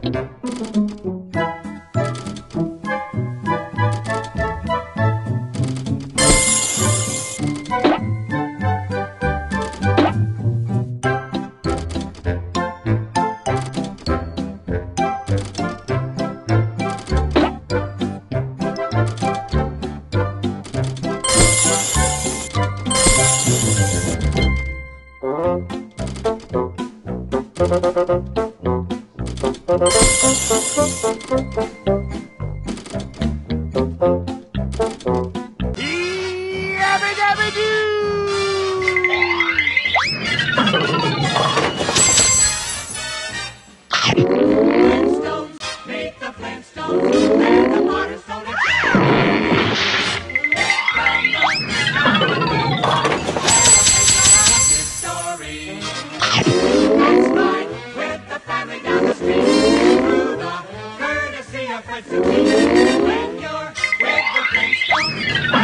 Flintstones, meet the Flintstones, they're the smartest on the story. That's right, with the family down the street, through the courtesy of friends to meet. When you're with the Flintstones,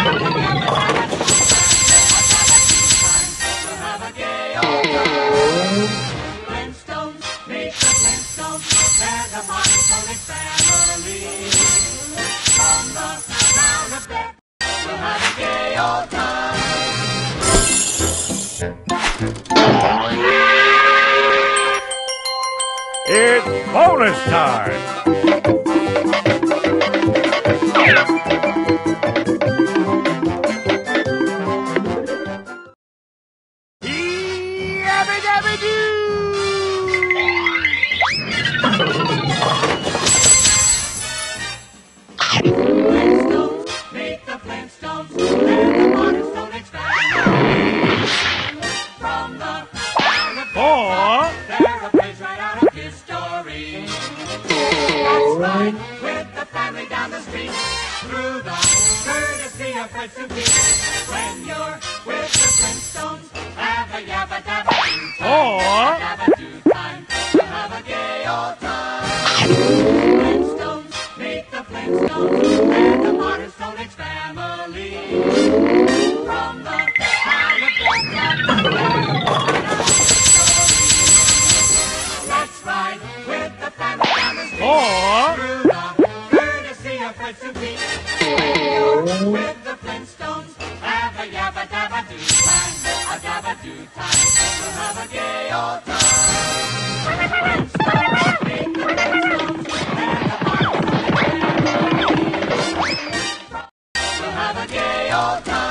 we'll have a gay old time. Flintstones, meet the Flintstones, they're the monotonic family. From the town of Bedrock, we'll have a gay old time. It's bonus time! Flintstones, meet the Flintstones, they're the monotonic family. From the town of Bedrock, they're a page right out of history. That's right, with the family down the street, through the courtesy of friends to meet. When you're with the Flintstones, have a yabba dabba doo time, dabba doo time, we'll have a gay old time. Flintstones, meet the Flintstones, they're the monotonic family. From the town of Bedrock, they're a page right out of history. That's right, with the family down the street, through the courtesy of friends to meet. When you're with the Flintstones, have a yabba dabba doo time, a dabba doo time, we'll have a gay old time. Flintstones, meet the Flintstones, they're the monotonic family. We'll have a gay old time.